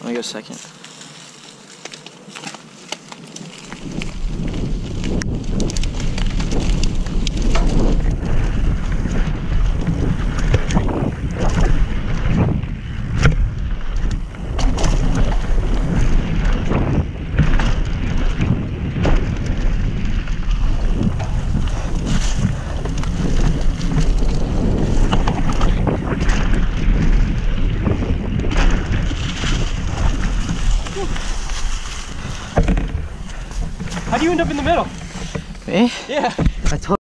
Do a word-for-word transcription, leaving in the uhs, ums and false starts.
Let me go second. How do you end up in the middle? Me? Yeah. I told